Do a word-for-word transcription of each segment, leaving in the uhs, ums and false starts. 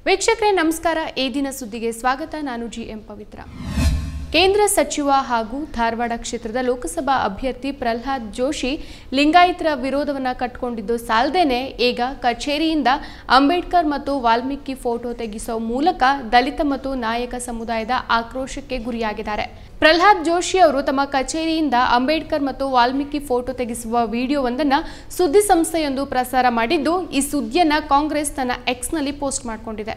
ವೀಕ್ಷಕರೇ ನಮಸ್ಕಾರ. ಈ ದಿನ ಸುದ್ದಿಗೆ ಸ್ವಾಗತ. ನಾನು ಜಿ ಎಂ ಪವಿತ್ರ. ಕೇಂದ್ರ ಸಚಿವ ಹಾಗೂ ಧಾರವಾಡ ಕ್ಷೇತ್ರದ ಲೋಕಸಭಾ ಅಭ್ಯರ್ಥಿ ಪ್ರಹ್ಲಾದ್ ಜೋಶಿ ಲಿಂಗಾಯತರ ವಿರೋಧವನ್ನು ಕಟ್ಟಿಕೊಂಡಿದ್ದು ಸಾಲದೇನೆ ಈಗ ಕಚೇರಿಯಿಂದ ಅಂಬೇಡ್ಕರ್ ಮತ್ತು ವಾಲ್ಮೀಕಿ ಫೋಟೋ ತೆಗೆಸುವ ಮೂಲಕ ದಲಿತ ಮತ್ತು ನಾಯಕ ಸಮುದಾಯದ ಆಕ್ರೋಶಕ್ಕೆ ಗುರಿಯಾಗಿದ್ದಾರೆ. ಪ್ರಹ್ಲಾದ್ ಜೋಶಿ ಅವರು ತಮ್ಮ ಕಚೇರಿಯಿಂದ ಅಂಬೇಡ್ಕರ್ ಮತ್ತು ವಾಲ್ಮೀಕಿ ಫೋಟೋ ತೆಗೆಸುವ ವಿಡಿಯೋವೊಂದನ್ನು ಸುದ್ದಿ ಸಂಸ್ಥೆಯೊಂದು ಪ್ರಸಾರ ಮಾಡಿದ್ದು, ಈ ಸುದ್ದಿಯನ್ನು ಕಾಂಗ್ರೆಸ್ ತನ್ನ ಎಕ್ಸ್ನಲ್ಲಿ ಪೋಸ್ಟ್ ಮಾಡಿಕೊಂಡಿದೆ.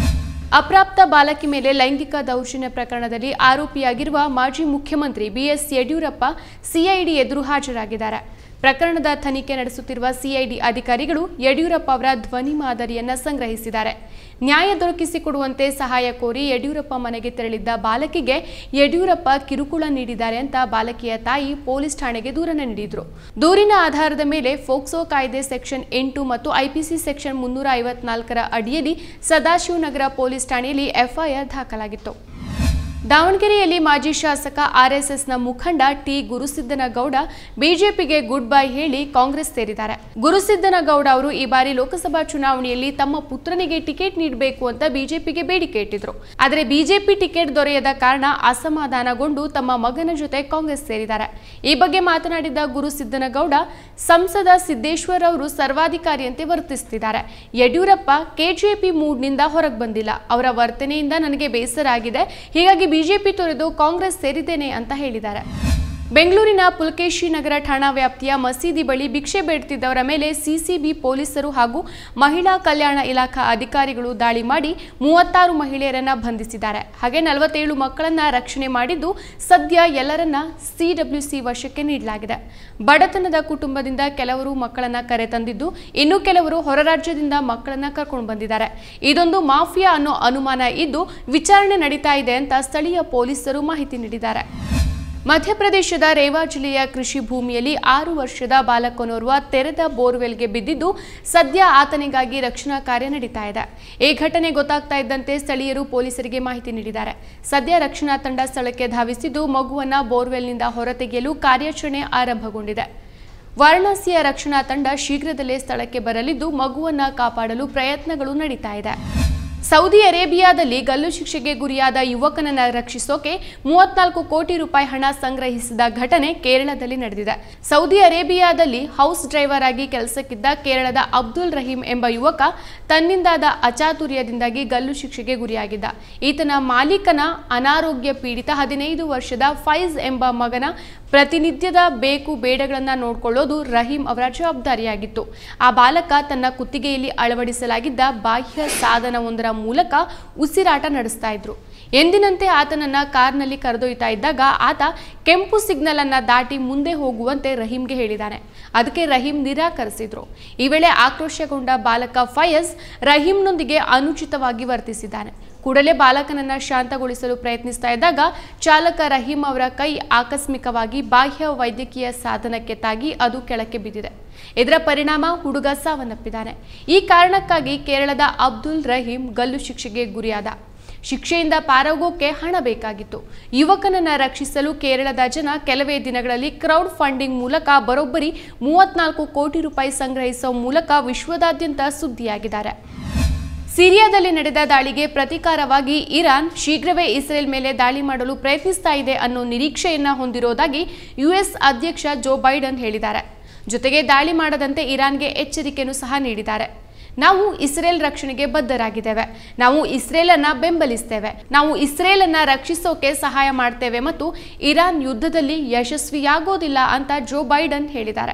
ಅಪ್ರಾಪ್ತ ಬಾಲಕಿ ಮೇಲೆ ಲೈಂಗಿಕ ದೌರ್ಜನ್ಯ ಪ್ರಕರಣದಲ್ಲಿ ಆರೋಪಿಯಾಗಿರುವ ಮಾಜಿ ಮುಖ್ಯಮಂತ್ರಿ ಬಿ ಎಸ್ ಯಡಿಯೂರಪ್ಪ ಸಿಐಡಿ ಎದುರು ಹಾಜರಾಗಿದ್ದಾರೆ. ಪ್ರಕರಣದ ತನಿಖೆ ನಡೆಸುತ್ತಿರುವ ಸಿಐಡಿ ಅಧಿಕಾರಿಗಳು ಯಡಿಯೂರಪ್ಪ ಅವರ ಧ್ವನಿ ಮಾದರಿಯನ್ನು ಸಂಗ್ರಹಿಸಿದ್ದಾರೆ. ನ್ಯಾಯ ದೊರಕಿಸಿಕೊಡುವಂತೆ ಸಹಾಯ ಕೋರಿ ಯಡಿಯೂರಪ್ಪ ಮನೆಗೆ ತೆರಳಿದ್ದ ಬಾಲಕಿಗೆ ಯಡಿಯೂರಪ್ಪ ಕಿರುಕುಳ ನೀಡಿದ್ದಾರೆ ಅಂತ ಬಾಲಕಿಯ ತಾಯಿ ಪೊಲೀಸ್ ಠಾಣೆಗೆ ದೂರನ್ನು ನೀಡಿದ್ರು. ದೂರಿನ ಆಧಾರದ ಮೇಲೆ ಫೋಕ್ಸೋ ಕಾಯ್ದೆ ಸೆಕ್ಷನ್ ಎಂಟು ಮತ್ತು ಐಪಿಸಿ ಸೆಕ್ಷನ್ ಮುನ್ನೂರ ಐವತ್ನಾಲ್ಕರ ಅಡಿಯಲ್ಲಿ ಸದಾಶಿವನಗರ ಪೊಲೀಸ್ ಠಾಣೆಯಲ್ಲಿ ಎಫ್ಐಆರ್ ದಾಖಲಾಗಿತ್ತು. ದಾವಣಗೆರೆಯಲ್ಲಿ ಮಾಜಿ ಶಾಸಕ ಆರ್ಎಸ್ಎಸ್ನ ಮುಖಂಡ ಟಿ ಗುರುಸಿದ್ದನಗೌಡ ಬಿಜೆಪಿಗೆ ಗುಡ್ ಬೈ ಹೇಳಿ ಕಾಂಗ್ರೆಸ್ ಸೇರಿದ್ದಾರೆ. ಗುರುಸಿದ್ದನಗೌಡ ಅವರು ಈ ಬಾರಿ ಲೋಕಸಭಾ ಚುನಾವಣೆಯಲ್ಲಿ ತಮ್ಮ ಪುತ್ರನಿಗೆ ಟಿಕೆಟ್ ನೀಡಬೇಕು ಅಂತ ಬಿಜೆಪಿಗೆ ಬೇಡಿಕೆ ಇಟ್ಟಿದ್ರು. ಆದರೆ ಬಿಜೆಪಿ ಟಿಕೆಟ್ ದೊರೆಯದ ಕಾರಣ ಅಸಮಾಧಾನಗೊಂಡು ತಮ್ಮ ಮಗನ ಜೊತೆ ಕಾಂಗ್ರೆಸ್ ಸೇರಿದ್ದಾರೆ. ಈ ಬಗ್ಗೆ ಮಾತನಾಡಿದ ಗುರುಸಿದ್ದನಗೌಡ, ಸಂಸದ ಸಿದ್ದೇಶ್ವರ್ ಅವರು ಸರ್ವಾಧಿಕಾರಿಯಂತೆ ವರ್ತಿಸುತ್ತಿದ್ದಾರೆ. ಯಡಿಯೂರಪ್ಪ ಕೆಜೆಪಿ ಮೂಡ್ನಿಂದ ಹೊರಗೆ ಬಂದಿಲ್ಲ. ಅವರ ವರ್ತನೆಯಿಂದ ನನಗೆ ಬೇಸರ ಆಗಿದೆ. ಹೀಗಾಗಿ ಬಿಜೆಪಿ ತೊರೆದು ಕಾಂಗ್ರೆಸ್ ಸೇರಿದ್ದೇನೆ ಅಂತ ಹೇಳಿದ್ದಾರೆ. ಬೆಂಗಳೂರಿನ ಪುಲಕೇಶಿ ನಗರ ಠಾಣಾ ವ್ಯಾಪ್ತಿಯ ಮಸೀದಿ ಬಳಿ ಭಿಕ್ಷೆ ಬೇಡುತ್ತಿದ್ದವರ ಮೇಲೆ ಸಿಸಿಬಿ ಪೊಲೀಸರು ಹಾಗೂ ಮಹಿಳಾ ಕಲ್ಯಾಣ ಇಲಾಖಾ ಅಧಿಕಾರಿಗಳು ದಾಳಿ ಮಾಡಿ ಮೂವತ್ತಾರು ಮಹಿಳೆಯರನ್ನ ಬಂಧಿಸಿದ್ದಾರೆ. ಹಾಗೆ ನಲವತ್ತೇಳು ಮಕ್ಕಳನ್ನ ರಕ್ಷಣೆ ಮಾಡಿದ್ದು ಸದ್ಯ ಎಲ್ಲರನ್ನ ಸಿಡಬ್ಲ್ಯೂಸಿ ವಶಕ್ಕೆ ನೀಡಲಾಗಿದೆ. ಬಡತನದ ಕುಟುಂಬದಿಂದ ಕೆಲವರು ಮಕ್ಕಳನ್ನ ಕರೆತಂದಿದ್ದು, ಇನ್ನು ಕೆಲವರು ಹೊರ ರಾಜ್ಯದಿಂದ ಮಕ್ಕಳನ್ನ ಕರ್ಕೊಂಡು ಬಂದಿದ್ದಾರೆ. ಇದೊಂದು ಮಾಫಿಯಾ ಅನ್ನೋ ಅನುಮಾನ ಇದ್ದು ವಿಚಾರಣೆ ನಡೀತಾ ಇದೆ ಅಂತ ಸ್ಥಳೀಯ ಪೊಲೀಸರು ಮಾಹಿತಿ ನೀಡಿದ್ದಾರೆ. ಮಧ್ಯಪ್ರದೇಶದ ರೇವಾ ಜಿಲ್ಲೆಯ ಕೃಷಿ ಭೂಮಿಯಲ್ಲಿ ಆರು ವರ್ಷದ ಬಾಲಕನೋರ್ವ ತೆರೆದ ಬೋರ್ವೆಲ್ಗೆ ಬಿದ್ದಿದ್ದು ಸದ್ಯ ಆತನಿಗಾಗಿ ರಕ್ಷಣಾ ಕಾರ್ಯ ನಡೀತಾ ಇದೆ. ಈ ಘಟನೆ ಗೊತ್ತಾಗ್ತಾ ಇದ್ದಂತೆ ಸ್ಥಳೀಯರು ಪೊಲೀಸರಿಗೆ ಮಾಹಿತಿ ನೀಡಿದ್ದಾರೆ. ಸದ್ಯ ರಕ್ಷಣಾ ತಂಡ ಸ್ಥಳಕ್ಕೆ ಧಾವಿಸಿದ್ದು ಮಗುವನ್ನ ಬೋರ್ವೆಲ್ನಿಂದ ಹೊರತೆಗೆಯಲು ಕಾರ್ಯಾಚರಣೆ ಆರಂಭಗೊಂಡಿದೆ. ವಾರಣಾಸಿಯ ರಕ್ಷಣಾ ತಂಡ ಶೀಘ್ರದಲ್ಲೇ ಸ್ಥಳಕ್ಕೆ ಬರಲಿದ್ದು ಮಗುವನ್ನ ಕಾಪಾಡಲು ಪ್ರಯತ್ನಗಳು ನಡೀತಾ ಇದೆ. ಸೌದಿ ಅರೇಬಿಯಾದಲ್ಲಿ ಗಲ್ಲು ಶಿಕ್ಷೆಗೆ ಗುರಿಯಾದ ಯುವಕನನ್ನ ರಕ್ಷಿಸೋಕೆ ಮೂವತ್ನಾಲ್ಕು ಕೋಟಿ ರೂಪಾಯಿ ಹಣ ಸಂಗ್ರಹಿಸಿದ ಘಟನೆ ಕೇರಳದಲ್ಲಿ ನಡೆದಿದೆ. ಸೌದಿ ಅರೇಬಿಯಾದಲ್ಲಿ ಹೌಸ್ ಡ್ರೈವರ್ ಆಗಿ ಕೆಲಸಕ್ಕಿದ್ದ ಕೇರಳದ ಅಬ್ದುಲ್ ರಹೀಂ ಎಂಬ ಯುವಕ ತನ್ನಿಂದಾದ ಅಚಾತುರ್ಯದಿಂದಾಗಿ ಗಲ್ಲು ಶಿಕ್ಷೆಗೆ ಗುರಿಯಾಗಿದ್ದ. ಈತನ ಮಾಲೀಕನ ಅನಾರೋಗ್ಯ ಪೀಡಿತ ಹದಿನೈದು ವರ್ಷದ ಫೈಜ್ ಎಂಬ ಮಗನ ಪ್ರತಿನಿತ್ಯದ ಬೇಕು ಬೇಡಗಳನ್ನು ನೋಡಿಕೊಳ್ಳೋದು ರಹೀಂ ಅವರ ಜವಾಬ್ದಾರಿಯಾಗಿತ್ತು. ಆ ಬಾಲಕ ತನ್ನ ಕುತ್ತಿಗೆಯಲ್ಲಿ ಅಳವಡಿಸಲಾಗಿದ್ದ ಬಾಹ್ಯ ಸಾಧನವೊಂದರ ಮೂಲಕ ಉಸಿರಾಟ ನಡೆಸ್ತಾ ಇದ್ರು. ಎಂದಿನಂತೆ ಆತನನ್ನ ಕಾರ್ನಲ್ಲಿ ಕರೆದೊಯ್ತಾ ಇದ್ದಾಗ ಆತ ಕೆಂಪು ಸಿಗ್ನಲ್ ಅನ್ನ ದಾಟಿ ಮುಂದೆ ಹೋಗುವಂತೆ ರಹೀಂಗೆ ಹೇಳಿದ್ದಾನೆ. ಅದಕ್ಕೆ ರಹೀಂ ನಿರಾಕರಿಸಿದ್ರು. ಈ ವೇಳೆ ಆಕ್ರೋಶಗೊಂಡ ಬಾಲಕ ಫಯಜ್ ರಹೀಂನೊಂದಿಗೆ ಅನುಚಿತವಾಗಿ ವರ್ತಿಸಿದ್ದಾನೆ. ಕೂಡಲೇ ಬಾಲಕನನ್ನ ಶಾಂತಗೊಳಿಸಲು ಪ್ರಯತ್ನಿಸ್ತಾ ಇದ್ದಾಗ ಚಾಲಕ ರಹೀಂ ಅವರ ಕೈ ಆಕಸ್ಮಿಕವಾಗಿ ಬಾಹ್ಯ ವೈದ್ಯಕೀಯ ಸಾಧನಕ್ಕೆ ತಾಗಿ ಅದು ಕೆಳಕ್ಕೆ ಬಿದ್ದಿದೆ. ಇದರ ಪರಿಣಾಮ ಹುಡುಗ ಸಾವನ್ನಪ್ಪಿದ್ದಾನೆ. ಈ ಕಾರಣಕ್ಕಾಗಿ ಕೇರಳದ ಅಬ್ದುಲ್ ರಹೀಂ ಗಲ್ಲು ಶಿಕ್ಷೆಗೆ ಗುರಿಯಾದ. ಶಿಕ್ಷೆಯಿಂದ ಪಾರಾಗೋಕೆ ಹಣ ಬೇಕಾಗಿತ್ತು. ಯುವಕನನ್ನ ರಕ್ಷಿಸಲು ಕೇರಳದ ಜನ ಕೆಲವೇ ದಿನಗಳಲ್ಲಿ ಕ್ರೌಡ್ ಫಂಡಿಂಗ್ ಮೂಲಕ ಬರೋಬ್ಬರಿ ಮೂವತ್ನಾಲ್ಕು ಕೋಟಿ ರೂಪಾಯಿ ಸಂಗ್ರಹಿಸುವ ಮೂಲಕ ವಿಶ್ವದಾದ್ಯಂತ ಸುದ್ದಿಯಾಗಿದ್ದಾರೆ. ಸಿರಿಯಾದಲ್ಲಿ ನಡೆದ ದಾಳಿಗೆ ಪ್ರತೀಕಾರವಾಗಿ ಇರಾನ್ ಶೀಘ್ರವೇ ಇಸ್ರೇಲ್ ಮೇಲೆ ದಾಳಿ ಮಾಡಲು ಪ್ರಯತ್ನಿಸ್ತಾ ಇದೆ ಅನ್ನೋ ನಿರೀಕ್ಷೆಯನ್ನ ಹೊಂದಿರೋದಾಗಿ ಯುಎಸ್ ಅಧ್ಯಕ್ಷ ಜೋ ಬೈಡನ್ ಹೇಳಿದ್ದಾರೆ. ಜೊತೆಗೆ ದಾಳಿ ಮಾಡದಂತೆ ಇರಾನ್ಗೆ ಎಚ್ಚರಿಕೆಯನ್ನು ಸಹ ನೀಡಿದ್ದಾರೆ. ನಾವು ಇಸ್ರೇಲ್ ರಕ್ಷಣೆಗೆ ಬದ್ಧರಾಗಿದ್ದೇವೆ. ನಾವು ಇಸ್ರೇಲನ್ನ ಬೆಂಬಲಿಸ್ತೇವೆ. ನಾವು ಇಸ್ರೇಲನ್ನ ರಕ್ಷಿಸೋಕೆ ಸಹಾಯ ಮಾಡ್ತೇವೆ ಮತ್ತು ಇರಾನ್ ಯುದ್ಧದಲ್ಲಿ ಯಶಸ್ವಿಯಾಗೋದಿಲ್ಲ ಅಂತ ಜೋ ಬೈಡನ್ ಹೇಳಿದ್ದಾರೆ.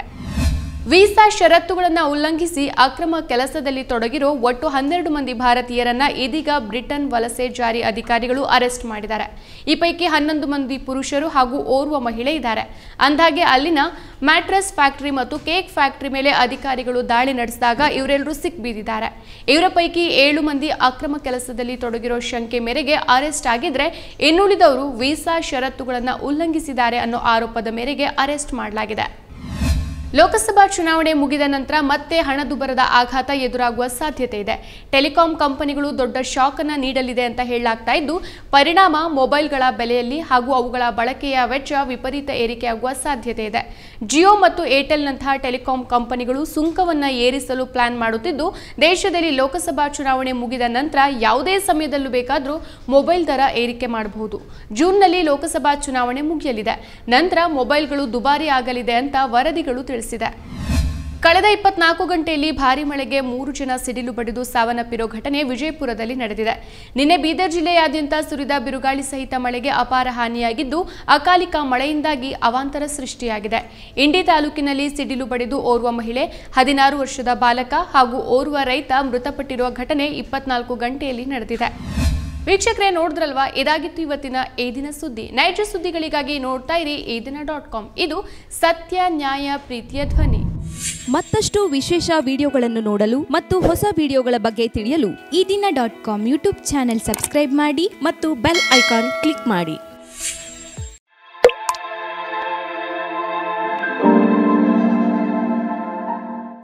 ವೀಸಾ ಷರತ್ತುಗಳನ್ನು ಉಲ್ಲಂಘಿಸಿ ಅಕ್ರಮ ಕೆಲಸದಲ್ಲಿ ತೊಡಗಿರೋ ಒಟ್ಟು ಹನ್ನೆರಡು ಮಂದಿ ಭಾರತೀಯರನ್ನ ಇದೀಗ ಬ್ರಿಟನ್ ವಲಸೆ ಜಾರಿ ಅಧಿಕಾರಿಗಳು ಅರೆಸ್ಟ್ ಮಾಡಿದ್ದಾರೆ. ಈ ಪೈಕಿ ಹನ್ನೊಂದು ಮಂದಿ ಪುರುಷರು ಹಾಗೂ ಓರ್ವ ಮಹಿಳೆ ಇದ್ದಾರೆ. ಅಂದಾಗೆ ಅಲ್ಲಿನ ಮ್ಯಾಟ್ರೆಸ್ ಫ್ಯಾಕ್ಟರಿ ಮತ್ತು ಕೇಕ್ ಫ್ಯಾಕ್ಟರಿ ಮೇಲೆ ಅಧಿಕಾರಿಗಳು ದಾಳಿ ನಡೆಸಿದಾಗ ಇವರೆಲ್ಲರೂ ಸಿಕ್ಬಿದ್ದಿದ್ದಾರೆ. ಇವರ ಪೈಕಿ ಏಳು ಮಂದಿ ಅಕ್ರಮ ಕೆಲಸದಲ್ಲಿ ತೊಡಗಿರೋ ಶಂಕೆ ಮೇರೆಗೆ ಅರೆಸ್ಟ್ ಆಗಿದ್ರೆ ಇನ್ನುಳಿದವರು ವೀಸಾ ಷರತ್ತುಗಳನ್ನು ಉಲ್ಲಂಘಿಸಿದ್ದಾರೆ ಅನ್ನೋ ಆರೋಪದ ಮೇರೆಗೆ ಅರೆಸ್ಟ್ ಮಾಡಲಾಗಿದೆ. ಲೋಕಸಭಾ ಚುನಾವಣೆ ಮುಗಿದ ನಂತರ ಮತ್ತೆ ಹಣದುಬ್ಬರದ ಆಘಾತ ಎದುರಾಗುವ ಸಾಧ್ಯತೆ ಇದೆ. ಟೆಲಿಕಾಂ ಕಂಪನಿಗಳು ದೊಡ್ಡ ಶಾಕ್ ಅನ್ನು ನೀಡಲಿದೆ ಅಂತ ಹೇಳಲಾಗ್ತಾ ಇದ್ದು, ಪರಿಣಾಮ ಮೊಬೈಲ್ಗಳ ಬೆಲೆಯಲ್ಲಿ ಹಾಗೂ ಅವುಗಳ ಬಳಕೆಯ ವೆಚ್ಚ ವಿಪರೀತ ಏರಿಕೆಯಾಗುವ ಸಾಧ್ಯತೆ ಇದೆ. ಜಿಯೋ ಮತ್ತು ಏರ್ಟೆಲ್ನಂತಹ ಟೆಲಿಕಾಂ ಕಂಪನಿಗಳು ಸುಂಕವನ್ನು ಏರಿಸಲು ಪ್ಲಾನ್ ಮಾಡುತ್ತಿದ್ದು, ದೇಶದಲ್ಲಿ ಲೋಕಸಭಾ ಚುನಾವಣೆ ಮುಗಿದ ನಂತರ ಯಾವುದೇ ಸಮಯದಲ್ಲೂ ಬೇಕಾದರೂ ಮೊಬೈಲ್ ದರ ಏರಿಕೆ ಮಾಡಬಹುದು. ಜೂನ್ನಲ್ಲಿ ಲೋಕಸಭಾ ಚುನಾವಣೆ ಮುಗಿಯಲಿದೆ. ನಂತರ ಮೊಬೈಲ್ಗಳು ದುಬಾರಿ ಆಗಲಿದೆ ಅಂತ ವರದಿಗಳು ತಿಳಿಸಿದೆ. ಕಳೆದ ಇಪ್ಪತ್ನಾಲ್ಕು ಗಂಟೆಯಲ್ಲಿ ಭಾರಿ ಮಳೆಗೆ ಮೂರು ಜನ ಸಿಡಿಲು ಬಡಿದು ಸಾವನ್ನಪ್ಪಿರೋ ಘಟನೆ ವಿಜಯಪುರದಲ್ಲಿ ನಡೆದಿದೆ. ನಿನ್ನೆ ಬೀದರ್ ಜಿಲ್ಲೆಯಾದ್ಯಂತ ಸುರಿದ ಬಿರುಗಾಳಿ ಸಹಿತ ಮಳೆಗೆ ಅಪಾರ ಹಾನಿಯಾಗಿದ್ದು, ಅಕಾಲಿಕ ಮಳೆಯಿಂದಾಗಿ ಅವಾಂತರ ಸೃಷ್ಟಿಯಾಗಿದೆ. ಇಂಡಿ ತಾಲೂಕಿನಲ್ಲಿ ಸಿಡಿಲು ಬಡಿದು ಓರ್ವ ಮಹಿಳೆ, ಹದಿನಾರು ವರ್ಷದ ಬಾಲಕ ಹಾಗೂ ಓರ್ವ ರೈತ ಮೃತಪಟ್ಟಿರುವ ಘಟನೆ ಇಪ್ಪತ್ನಾಲ್ಕು ಗಂಟೆಯಲ್ಲಿ ನಡೆದಿದೆ. ವೀಕ್ಷಕರೇ, ನೋಡಿದ್ರಲ್ವಾ, ಇದಾಗಿತ್ತು ಇವತ್ತಿನ ಈ ದಿನ ಸುದ್ದಿ. ನೈಜ ಸುದ್ದಿಗಳಿಗಾಗಿ ನೋಡ್ತಾ ಇರಿ ಈ ದಿನ ಡಾಟ್ ಕಾಮ್. ಇದು ಸತ್ಯ, ನ್ಯಾಯ, ಪ್ರೀತಿಯ ಧ್ವನಿ. ಮತ್ತಷ್ಟು ವಿಶೇಷ ವಿಡಿಯೋಗಳನ್ನು ನೋಡಲು ಮತ್ತು ಹೊಸ ವಿಡಿಯೋಗಳ ಬಗ್ಗೆ ತಿಳಿಯಲು ಈ ದಿನ dot com YouTube channel subscribe ಮಾಡಿ ಮತ್ತು ಬೆಲ್ ಐಕಾನ್ ಕ್ಲಿಕ್ ಮಾಡಿ.